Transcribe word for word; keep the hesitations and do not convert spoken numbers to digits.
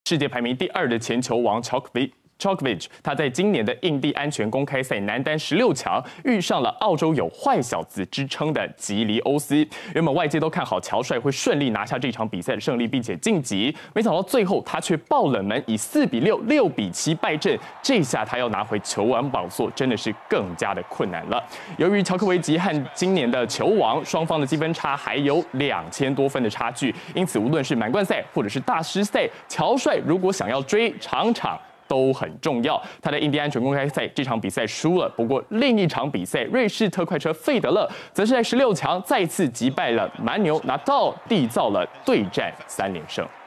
世界排名第二的前球王乔科维。 Djokovic， 他在今年的印第安全公开赛男单十六强遇上了澳洲有坏小子之称的吉里欧斯。原本外界都看好乔帅会顺利拿下这场比赛的胜利，并且晋级，没想到最后他却爆冷门，以四比六、六比七败阵。这下他要拿回球王宝座，真的是更加的困难了。由于乔科维奇和今年的球王双方的积分差还有两千多分的差距，因此无论是满贯赛或者是大师赛，乔帅如果想要追场场。 都很重要。他在印第安全公开赛这场比赛输了，不过另一场比赛，瑞士特快车费德勒则是在十六强再次击败了蛮牛拿到，缔造了对战三连胜。